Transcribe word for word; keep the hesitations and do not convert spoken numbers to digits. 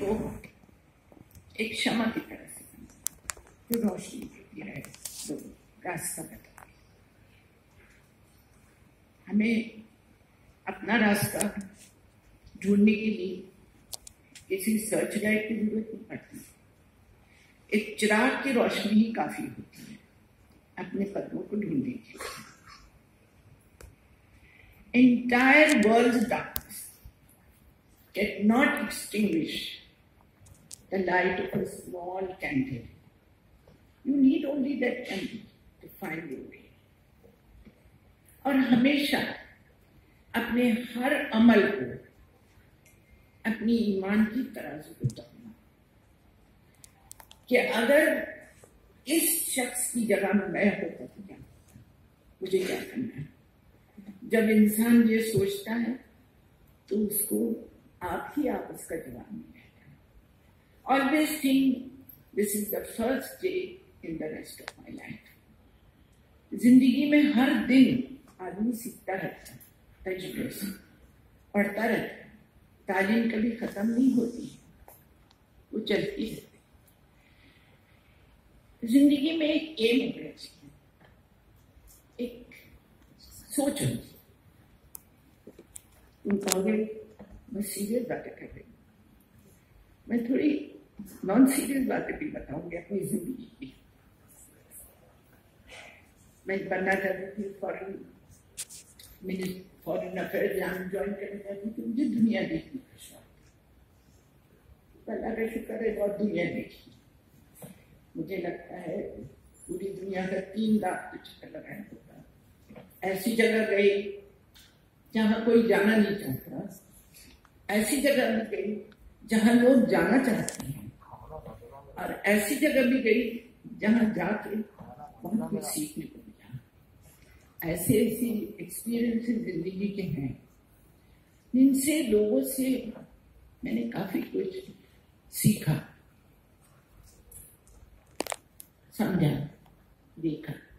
को एक क्षमा की तरह से जो रोशनी देती है, जो रास्ता बताती है। हमें अपना रास्ता ढूंढने के लिए किसी सर्च गाइड की जरूरत नहीं पड़ती। एक चिराग की रोशनी ही काफी होती है अपने कदमों को ढूंढने के लिए। Entire world's darkness cannot extinguish the light of a small candle. You need only that candle to find your way. और हमेशा अपने हर अमल को अपनी ईमान की तराजू को तोलना कि अगर इस शख्स की जगह में मैं होता तो क्या मुझे क्या करना है। जब इंसान ये सोचता है तो उसको आप ही आप उसका जवाब नहीं रहता। Always think this is the first day in the rest of my life. जिंदगी में हर दिन आदमी सीखता रहता है, तजुर्बे से पढ़ता रहता है। तालीम कभी खत्म नहीं होती, वो चलती रहती। जिंदगी में एक एम होना चाहिए, एक सोच होनी चाहिए। तुम कहोगे मैं सीरियस बातें कर रही हूँ, मैं थोड़ी नॉन सीरियस बातें भी बताऊंगी अपनी जिंदगी की। मैं बनना चाहती थी फॉरेन मिनिस्टर, फॉरेन अफेयर जहाँ ज्वाइन करना चाहती थी। मुझे दुनिया देखने का शौक था। अल्लाह का शुक्र है बहुत दुनिया देखी। मुझे लगता है पूरी दुनिया का तीन लाख के चक्कर लगाया होता। ऐसी जगह गई जहाँ कोई जाना नहीं चाहता, ऐसी जगह भी गई जहाँ लोग जाना चाहते हैं, और ऐसी जगह भी गई जहाँ जाके बहुत कुछ सीखने को मिला। ऐसे ऐसे एक्सपीरियंसेस जिंदगी के हैं जिनसे लोगों से मैंने काफी कुछ सीखा, समझा, देखा।